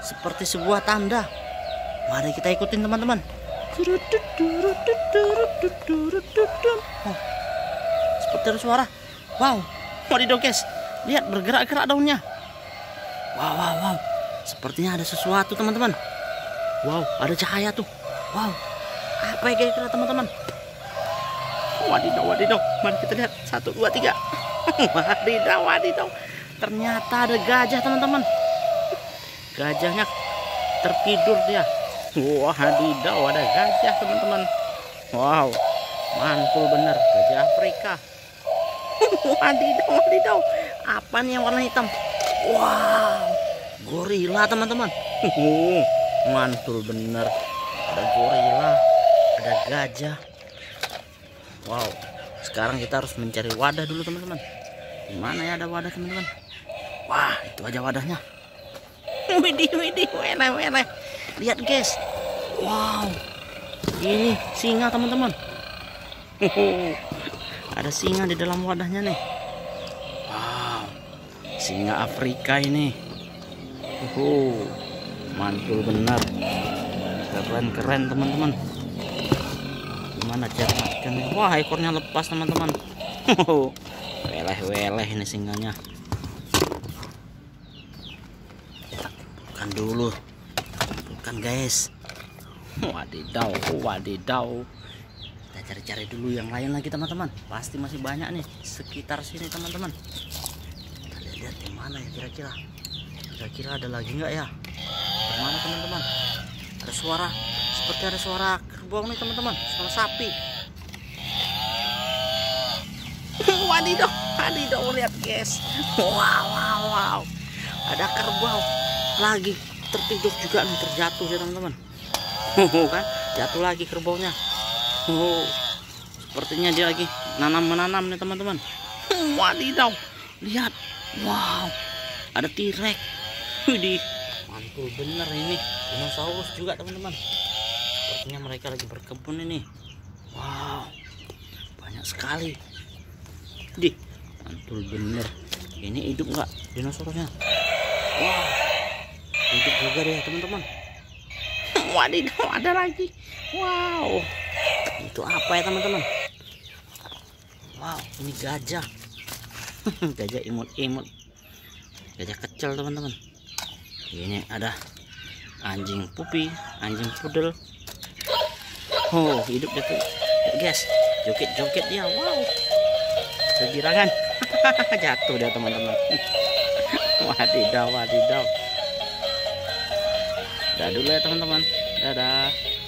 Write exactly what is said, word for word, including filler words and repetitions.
seperti sebuah tanda. Mari kita ikutin teman-teman. Oh, seperti ada suara. Wow, wadidaw guys, lihat bergerak-gerak daunnya. Wow, wow, wow, sepertinya ada sesuatu teman-teman. Wow, ada cahaya tuh. Wow, apa ya kira-kira teman-teman? Wadidaw, wadidaw, mari kita lihat. Satu, dua, tiga. Wadidaw, wadidaw, ternyata ada gajah teman-teman. Gajahnya tertidur dia. Wadidaw, ada gajah teman-teman. Wow, mantul bener, gajah Afrika. Wadidaw, wadidaw, apa nih yang warna hitam? Wow, gorila teman-teman. Mantul bener, ada gorila, ada gajah. Wow, sekarang kita harus mencari wadah dulu teman-teman. Di mana ya ada wadah teman-teman? Wah, itu aja wadahnya. Widih, widih, wene, wene. Lihat guys. Wow, ini singa teman-teman. Ada singa di dalam wadahnya nih. Wow, singa Afrika ini. Uh, mantul benar. Keren-keren teman-teman. Gimana cara makannya? Wah, ekornya lepas teman-teman. Weleh-weleh ini singanya. Bukan dulu. Bukan guys. Wadidaw, wadidaw. Kita cari-cari dulu yang lain lagi teman-teman. Pasti masih banyak nih sekitar sini teman-teman. Kita lihat di mana ya kira-kira. Kira-kira ada lagi nggak ya? Kemana teman-teman? Ada suara, seperti ada suara kerbau nih teman-teman. Suara sapi. Wadidaw, wadidaw, lihat guys. Wow, wow, wow. Ada kerbau lagi tertidur juga nih, terjatuh ya teman-teman. Kan jatuh lagi kerbaunya. Oh, sepertinya dia lagi nanam-menanam nih teman-teman. Wadidaw, lihat. Wow, ada T-Rex. Widih, mantul bener ini. Dinosaurus juga teman-teman. Sepertinya mereka lagi berkebun ini. Wow, banyak sekali. Di, mantul bener. Ini hidup nggak dinosaurusnya? Wow, hidup juga deh teman-teman. Wadidaw, ada lagi. Wow, itu apa ya teman-teman? Wow, ini gajah. Gajah imut-imut. Gajah kecil teman-teman. Ini ada anjing pupi, anjing pudel. Oh, hidup dia tuh guys. Joget-joget dia. Wow, kegirangan. Jatuh dia teman-teman. Wadidaw, wadidaw. Dadah dulu ya teman-teman. Dadah.